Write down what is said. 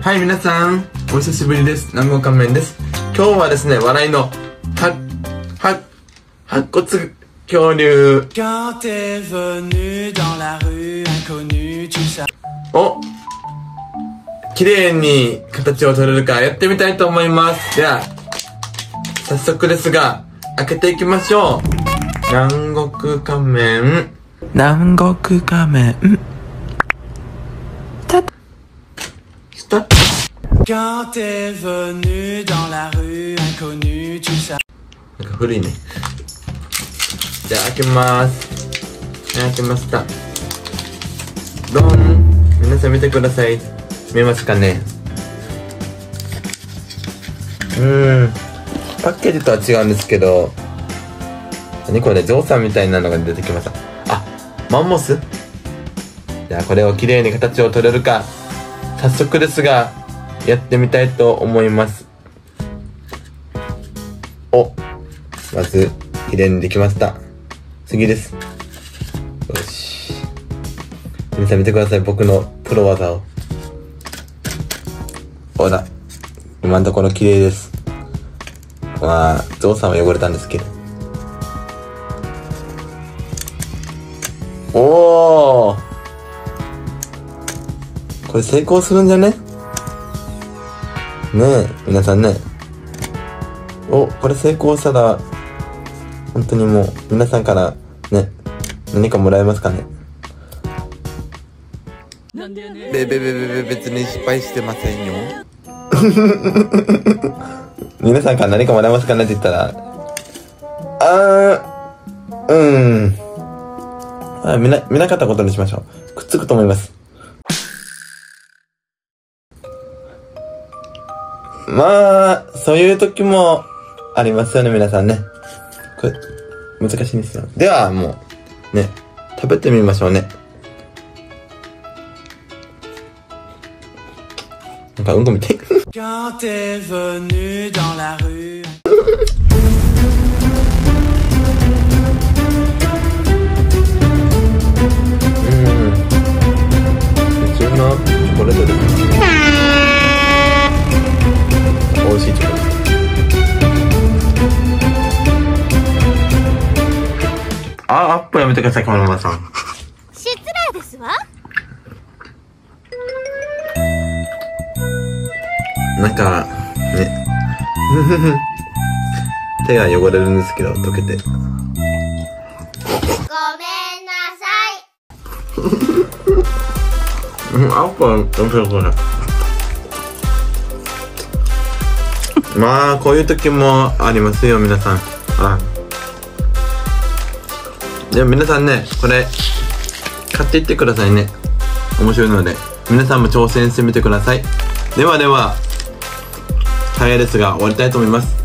はい、皆さん、お久しぶりです。南郷仮面です。今日はですね、笑いの、白骨恐竜。お、綺麗に形を取れるかやってみたいと思います。では、早速ですが、開けていきましょう。南国仮面。南国仮面。スタート。なんか古いね。じゃあ開けます。開けました。ドン。皆さん見てください。見えますかね。パッケージとは違うんですけど、何これ、ゾウさんみたいなのが出てきました。あ、マンモス。じゃあこれをきれいに形を取れるか、早速ですがやってみたいと思います。お、まずきれいにできました。次です。よし、皆さん見てください、僕のプロ技を。ほら、今のところきれいです。まあゾウさんは汚れたんですけど。おー、これ成功するんじゃね？ねえ、皆さんね。お、これ成功したら、本当にもう、皆さんからね、何かもらえますかね？別に失敗してませんよ。皆さんから何かもらえますかねって言ったら、見なかったことにしましょう。くっつくと思います。まあ、そういう時もありますよね、皆さんね。これ、難しいんですよ。では、もう、ね、食べてみましょうね。なんか、うんこみたい。普通のチョコレートです。美味しいチョコレート。アップやめてください、カメラマンさん。 失礼ですわ。 なんかね手が汚れるんですけど、溶けて。 ごめんなさい。 アップは面白くない。まあこういう時もありますよ、皆さん。でも皆さんね、これ買っていってくださいね。面白いので皆さんも挑戦してみてください。では早いですが終わりたいと思います。